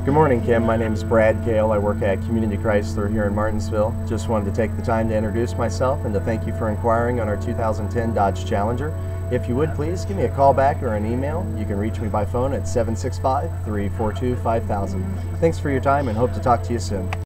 Good morning, Kim. My name is Brad Kale. I work at Community Chrysler here in Martinsville. Just wanted to take the time to introduce myself and to thank you for inquiring on our 2010 Dodge Challenger. If you would, please give me a call back or an email. You can reach me by phone at 765-342-5000. Thanks for your time and hope to talk to you soon.